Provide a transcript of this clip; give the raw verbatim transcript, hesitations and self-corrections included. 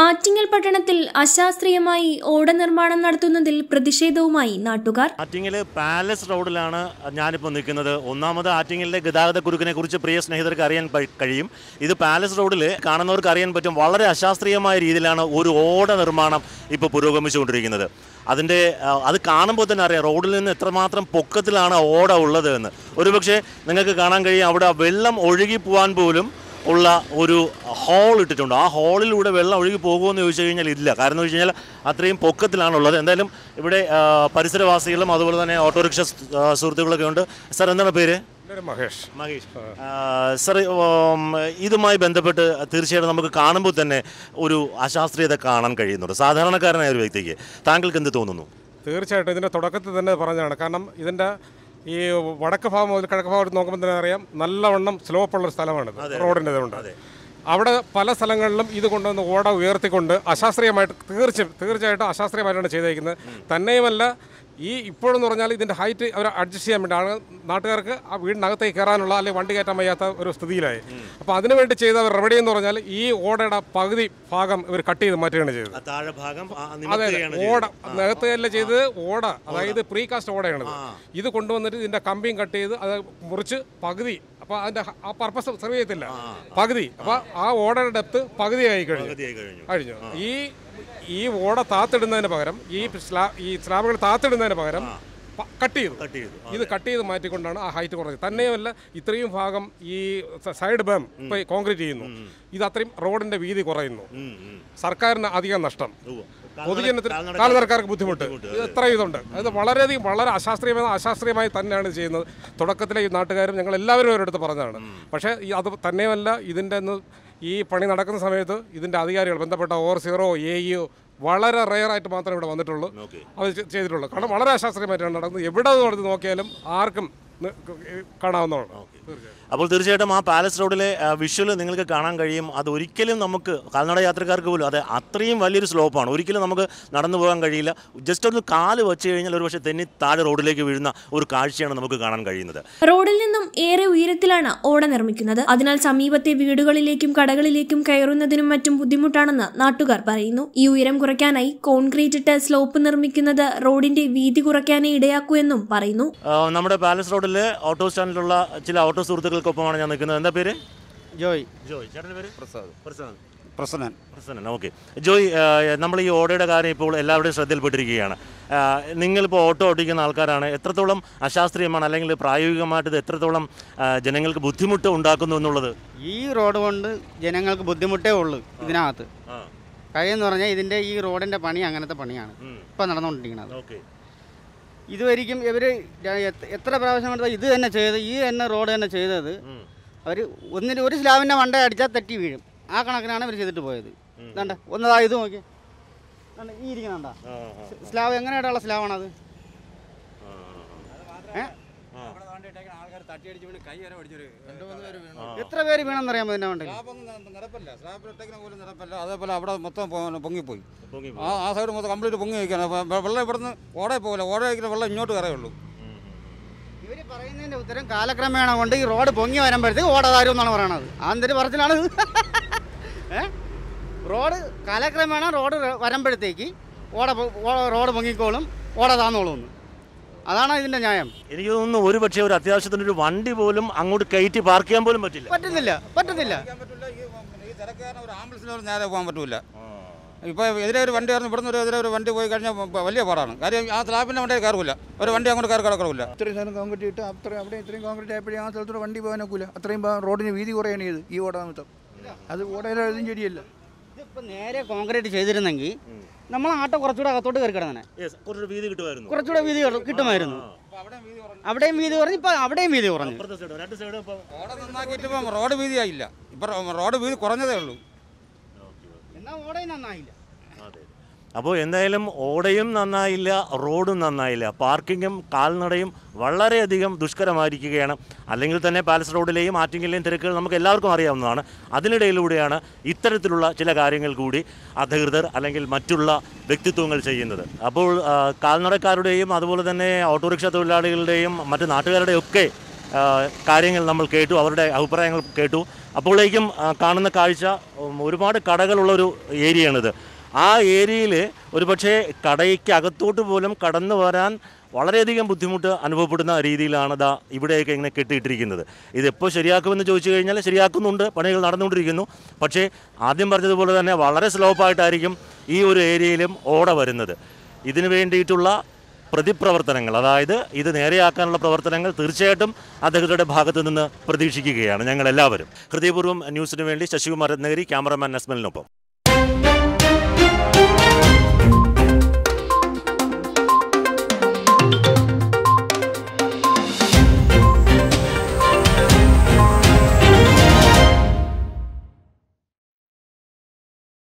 ആറ്റിങ്ങൽ പട്ടണത്തിൽ അശാസ്ത്രീയമായി ഓട നിർമ്മാണം നടത്തുന്നതിൽ പ്രതിഷേധവുമായി നാട്ടുകാർ. ആറ്റിങ്ങൽ പാലസ് റോഡിലാണ് ഞാനിപ്പോൾ നിൽക്കുന്നത്. ഒന്നാമത് ആറ്റിങ്ങലിലെ ഗതാഗത കുരുക്കിനെ കുറിച്ച് പ്രിയ സ്നേഹിതർക്ക് അറിയാൻ കഴിയും. ഇത് പാലസ് റോഡിൽ കാണുന്നവർക്ക് അറിയാൻ പറ്റും. വളരെ അശാസ്ത്രീയമായ രീതിയിലാണ് ഒരു ഓട നിർമ്മാണം ഇപ്പോൾ പുരോഗമിച്ചുകൊണ്ടിരിക്കുന്നത്. അതിൻ്റെ അത് കാണുമ്പോൾ തന്നെ അറിയാം റോഡിൽ നിന്ന് എത്രമാത്രം പൊക്കത്തിലാണ് ഓട ഉള്ളത് എന്ന്. ഒരുപക്ഷെ നിങ്ങൾക്ക് കാണാൻ കഴിയും അവിടെ വെള്ളം ഒഴുകി പോകാൻ പോലും ഉള്ള ഒരു ഹോൾ ഇട്ടിട്ടുണ്ട്. ആ ഹോളിലൂടെ വെള്ളം ഒഴുകി പോകുമെന്ന് ചോദിച്ചു കഴിഞ്ഞാൽ ഇല്ല. കാരണം എന്ന് വെച്ച് കഴിഞ്ഞാൽ അത്രയും പൊക്കത്തിലാണുള്ളത്. എന്തായാലും ഇവിടെ പരിസരവാസികളും അതുപോലെ തന്നെ ഓട്ടോറിക്ഷ സുഹൃത്തുക്കളൊക്കെ ഉണ്ട്. സാർ എന്താണ് പേര്? മഹേഷ്. മഹേഷ് സാർ, ഇതുമായി ബന്ധപ്പെട്ട് തീർച്ചയായിട്ടും നമുക്ക് കാണുമ്പോൾ തന്നെ ഒരു അശാസ്ത്രീയത കാണാൻ കഴിയുന്നുണ്ട് സാധാരണക്കാരനായ ഒരു വ്യക്തിക്ക്. താങ്കൾക്ക് എന്ത് തോന്നുന്നു? തീർച്ചയായിട്ടും ഇതിൻ്റെ തുടക്കത്തിൽ തന്നെ പറഞ്ഞതാണ്. കാരണം ഇതിൻ്റെ ഈ വടക്ക് ഭാഗം മുതൽ കിഴക്ക് ഭാഗത്ത് നോക്കുമ്പോൾ തന്നെ അറിയാം നല്ലവണ്ണം സ്ലോപ്പുള്ളൊരു സ്ഥലമാണിത്. റോഡിൻ്റെ ഇതുകൊണ്ട് അവിടെ പല സ്ഥലങ്ങളിലും ഇത് കൊണ്ടുവന്ന് ഓട ഉയർത്തിക്കൊണ്ട് അശാസ്ത്രീയമായിട്ട് തീർച്ച തീർച്ചയായിട്ടും അശാസ്ത്രീയമായിട്ടാണ് ചെയ്തേക്കുന്നത്. തന്നെയുമല്ല ഈ ഇപ്പോഴെന്ന് പറഞ്ഞാൽ ഇതിൻ്റെ ഹൈറ്റ് അവർ അഡ്ജസ്റ്റ് ചെയ്യാൻ വേണ്ടിയാണ് നാട്ടുകാർക്ക് ആ വീടിനകത്തേക്ക് കയറാനുള്ള അല്ലെങ്കിൽ വണ്ടി കയറ്റാൻ വയ്യാത്ത ഒരു സ്ഥിതിയിലായി. അപ്പോൾ അതിനുവേണ്ടി ചെയ്ത റെമഡി എന്ന് പറഞ്ഞാൽ ഈ ഓടയുടെ പകുതി ഭാഗം ഇവർ കട്ട് ചെയ്ത് മാറ്റുകയാണ് ചെയ്തത്. അതെ, ഓട നികത്തുകയല്ല ചെയ്ത് ഓട, അതായത് പ്രീ കാസ്റ്റ് ഓടയാണിത്. ഇത് കൊണ്ടുവന്നിട്ട് ഇതിൻ്റെ കമ്പിയും കട്ട് ചെയ്ത് അത് മുറിച്ച് പകുതി, അപ്പോൾ അതിൻ്റെ ആ പർപ്പസ് സെർവ് ചെയ്യത്തില്ല, പകുതി. അപ്പോൾ ആ ഓടയുടെ ഡെപ്ത് പകുതിയായി കഴിഞ്ഞു കഴിഞ്ഞു ഈ ഈ ഓട താത്തിടുന്നതിന് പകരം ഈ സ്ലാ ഈ സ്ലാബുകൾ താത്തിടുന്നതിന് പകരം കട്ട് ചെയ്തു ഇത് കട്ട് ചെയ്ത് മാറ്റിക്കൊണ്ടാണ് ആ ഹൈറ്റ് കുറഞ്ഞത്. തന്നെയുമല്ല ഇത്രയും ഭാഗം ഈ സൈഡ് ബേം ഇപ്പോൾ കോൺക്രീറ്റ് ചെയ്യുന്നു. ഇത് അത്രയും റോഡിൻ്റെ വീതി കുറയുന്നു. സർക്കാരിന് അധികം നഷ്ടം, പൊതുജനത്തിന് കാൽനടക്കാർക്ക് ബുദ്ധിമുട്ട്. എത്ര ഇതുണ്ട്. അത് വളരെയധികം വളരെ അശാസ്ത്രീയമായ അശാസ്ത്രീയമായി തന്നെയാണ് ചെയ്യുന്നത്. തുടക്കത്തിലെ ഈ നാട്ടുകാരും ഞങ്ങൾ എല്ലാവരും അവരെടുത്ത് പറഞ്ഞതാണ്. പക്ഷേ അത് തന്നെയുമല്ല ഇതിൻ്റെ ഒന്ന് ഈ പണി നടക്കുന്ന സമയത്ത് ഇതിൻ്റെ അധികാരികൾ ബന്ധപ്പെട്ട ഓർ സീറോ എ ഇഒ വളരെ റെയറായിട്ട് മാത്രമേ ഇവിടെ വന്നിട്ടുള്ളൂ, അത് ചെയ്തിട്ടുള്ളൂ. കാരണം വളരെ അശാസ്ത്രീയമായിട്ടാണ് നടക്കുന്നത്. എവിടെ നടത്തി നോക്കിയാലും ആർക്കും കാണാവുന്നതാണ്. അപ്പോൾ തീർച്ചയായിട്ടും ആ പാലസ് റോഡിലെ വിഷ്വൽ നിങ്ങൾക്ക് കാണാൻ കഴിയും. അത് ഒരിക്കലും നമുക്ക് കാൽനട യാത്രക്കാർക്ക് പോലും അതെ അത്രയും വലിയൊരു സ്ലോപ്പാണ്. ഒരിക്കലും നമുക്ക് നടന്നു പോകാൻ കഴിയില്ല. ജസ്റ്റ് ഒന്ന് കാല് വെച്ച് കഴിഞ്ഞാൽ ഒരു പക്ഷേ തെന്നി താഴെ റോഡിലേക്ക് വീഴുന്ന ഒരു കാഴ്ചയാണ് നമുക്ക് കാണാൻ കഴിയുന്നത്. റോഡിൽ നിന്നും ഏറെ ഉയരത്തിലാണ് ഓട നിർമ്മിക്കുന്നത്. അതിനാൽ സമീപത്തെ വീടുകളിലേക്കും കടകളിലേക്കും കയറുന്നതിനും മറ്റും ബുദ്ധിമുട്ടാണെന്ന് നാട്ടുകാർ പറയുന്നു. ഈ ഉയരം കുറയ്ക്കാനായി കോൺക്രീറ്റ് ഇട്ട് സ്ലോപ്പ് നിർമ്മിക്കുന്നത് റോഡിന്റെ വീതി കുറയ്ക്കാനേ ഇടയാക്കൂ എന്നും പറയുന്നു. നമ്മുടെ പാലസ് റോഡിൽ ഓട്ടോ സ്റ്റാൻഡിലുള്ള ചില ഓട്ടോ സുഹൃത്തുക്കൾക്കൊപ്പമാണ് ഞാൻ നിൽക്കുന്നത്. എന്താ പേര്? ജോയ്. ജോയ്. ചേട്ടൻ്റെ പേര്? പ്രസാദ്. പ്രസാദ്. പ്രസന്നൻ. പ്രസന്നൻ. ഓക്കെ. ജോയ്, നമ്മൾ ഈ ഓടയുടെ കാര്യം ഇപ്പോൾ എല്ലാവരുടെയും ശ്രദ്ധയിൽപ്പെട്ടിരിക്കുകയാണ്. നിങ്ങളിപ്പോൾ ഓട്ടോ ഓടിക്കുന്ന ആൾക്കാരാണ്. എത്രത്തോളം അശാസ്ത്രീയമാണ് അല്ലെങ്കിൽ പ്രായോഗികമായിട്ട് ഇത് എത്രത്തോളം ജനങ്ങൾക്ക് ബുദ്ധിമുട്ട് ഉണ്ടാക്കുന്നു എന്നുള്ളത്? ഈ റോഡ് കൊണ്ട് ജനങ്ങൾക്ക് ബുദ്ധിമുട്ടേ ഉള്ളൂ. ഇതിനകത്ത് കഴിയെന്ന് പറഞ്ഞാൽ ഇതിൻ്റെ ഈ റോഡിൻ്റെ പണി അങ്ങനത്തെ പണിയാണ് ഇപ്പം നടന്നുകൊണ്ടിരിക്കുന്നത്. ഓക്കെ. ഇതുവരെയും ഇവർ എത്ര പ്രാവശ്യം എടുത്താൽ ഇത് തന്നെ ചെയ്ത് ഈ തന്നെ റോഡ് തന്നെ ചെയ്തത് അവർ ഒന്നിന് ഒരു സ്ലാബിൻ്റെ മണ്ട അടിച്ചാൽ തെറ്റി വീഴും. ആ കണക്കിനാണ് ഇവർ ചെയ്തിട്ട് പോയത്. വേണ്ട ഒന്നതാ ഇത് നോക്കി ഈ ഇരിക്കണണ്ട സ്ലാബ് എങ്ങനെയായിട്ടുള്ള സ്ലാബാണത്? എത്ര പേര് വീണെന്നറിയാമോ ഇതിനെ കൊണ്ട്? അതേപോലെ അവിടെ മൊത്തം പൊങ്ങിപ്പോയി. ആ ആ സൈഡ് മൊത്തം കംപ്ലീറ്റ് പൊങ്ങി വയ്ക്കാണ്. വെള്ളം ഇവിടുന്ന് ഓടെ പോകില്ല, ഓടെ വയ്ക്കുന്ന വെള്ളം ഇങ്ങോട്ട് കയറുള്ളൂ. ഇവർ പറയുന്നതിൻ്റെ ഉത്തരം കാലക്രമേണ കൊണ്ട് ഈ റോഡ് പൊങ്ങി വരുമ്പോഴത്തേക്ക് ഓടതാരും എന്നാണ് പറയണത്. അതൊരു പറച്ചിലാണ്. ഏ റോഡ് കാലക്രമേണ റോഡ് വരുമ്പോഴത്തേക്ക് ഓട റോഡ് പൊങ്ങിക്കോളും, ഓട താന്നോളും. അതാണ് ഇതിന്റെ ന്യായം. എനിക്ക് തോന്നുന്നു ഒരു പക്ഷേ ഒരു അത്യാവശ്യത്തിന് ഒരു വണ്ടി പോലും അങ്ങോട്ട് കയറ്റി പാർക്ക് ചെയ്യാൻ പോലും പറ്റില്ല. പറ്റുന്നില്ല പറ്റുന്നില്ല ഈ തിരക്കാരൻ ഒരു ആംബുലൻസിന് നേരെ പോകാൻ പറ്റില്ല. ഇപ്പോൾ എതിരെ ഒരു വണ്ടി കയറുന്നു, ഇവിടുന്ന് ഒരു എതിരെ ഒരു വണ്ടി പോയി കഴിഞ്ഞാൽ വലിയ പാടാണ്. കാര്യം ആ സ്ലാബിൻ്റെ വണ്ടിയിൽ കയറില്ല, ഒരു വണ്ടി അങ്ങോട്ട് കയറി കിടക്കില്ല. ഇത്രയും സ്ഥലം കോൺക്രീറ്റ് ഇട്ട് അത്ര അവിടെ ഇത്രയും കോൺക്രീറ്റ് ആയപ്പോഴേ ആ സ്ഥലത്തോടെ വണ്ടി പോകാൻ നോക്കില്ല. അത്രയും റോഡിന് വീതി കുറയാണ് ചെയ്ത് ഈ ഓടാ മൊത്തം. അത് ഓടയിലും ശരിയല്ല. ഇതിപ്പോൾ നേരെ കോൺക്രീറ്റ് ചെയ്തിരുന്നെങ്കിൽ നമ്മൾ ആട്ടോ കുറച്ചുകൂടെ അകത്തോട്ട് കയറി കിടന്നെ കുറച്ചുകൂടെ വീതി കിട്ടുമായിരുന്നു. അവിടെയും വീതി കുറഞ്ഞു, ഇപ്പൊ അവിടെയും വീതി കുറഞ്ഞു. റോഡ് വീതിയായില്ല, ഇപ്പൊ റോഡ് വീതി കുറഞ്ഞതേ ഉള്ളൂ. എന്നാ ഓടയും നന്നായില്ല. അപ്പോൾ എന്തായാലും ഓടയും നന്നായില്ല, റോഡും നന്നായില്ല. പാർക്കിങ്ങും കാൽനടയും വളരെയധികം ദുഷ്കരമായിരിക്കുകയാണ്. അല്ലെങ്കിൽ തന്നെ പാലസ് റോഡിലെയും ആറ്റിങ്ങലിലെയും തിരക്കുകൾ നമുക്ക് എല്ലാവർക്കും അറിയാവുന്നതാണ്. അതിനിടയിലൂടെയാണ് ഇത്തരത്തിലുള്ള ചില കാര്യങ്ങൾ കൂടി അധികൃതർ അല്ലെങ്കിൽ മറ്റുള്ള വ്യക്തിത്വങ്ങൾ ചെയ്യുന്നത്. അപ്പോൾ കാൽനടക്കാരുടെയും അതുപോലെ തന്നെ ഓട്ടോറിക്ഷ തൊഴിലാളികളുടെയും മറ്റ് നാട്ടുകാരുടെയും ഒക്കെ കാര്യങ്ങൾ നമ്മൾ കേട്ടു, അവരുടെ അഭിപ്രായങ്ങൾ കേട്ടു. അപ്പോഴേക്കും കാണുന്ന കാഴ്ച ഒരുപാട് കടകളുള്ളൊരു ഏരിയയാണിത്. ആ ഏരിയയിൽ ഒരു പക്ഷേ കടയ്ക്ക് അകത്തോട്ട് പോലും കടന്നു വരാൻ വളരെയധികം ബുദ്ധിമുട്ട് അനുഭവപ്പെടുന്ന രീതിയിലാണ് ദാ ഇവിടെയൊക്കെ ഇങ്ങനെ കെട്ടിയിട്ടിരിക്കുന്നത്. ഇതെപ്പോൾ ശരിയാക്കുമെന്ന് ചോദിച്ചു കഴിഞ്ഞാൽ ശരിയാക്കുന്നുണ്ട്, പണികൾ നടന്നുകൊണ്ടിരിക്കുന്നു. പക്ഷേ ആദ്യം പറഞ്ഞതുപോലെ തന്നെ വളരെ സ്ലോപ്പായിട്ടായിരിക്കും ഈ ഒരു ഏരിയയിലും ഓട വരുന്നത്. ഇതിനു വേണ്ടിയിട്ടുള്ള പ്രതിപ്രവർത്തനങ്ങൾ, അതായത് ഇത് നേരെയാക്കാനുള്ള പ്രവർത്തനങ്ങൾ തീർച്ചയായിട്ടും അധികൃതരുടെ ഭാഗത്തു നിന്ന് പ്രതീക്ഷിക്കുകയാണ് ഞങ്ങളെല്ലാവരും. ഹൃദയപൂർവ്വം ന്യൂസിനു വേണ്ടി ശശികുമാർ രത്നഗിരി, ക്യാമറമാൻ നസ്മലിനൊപ്പം.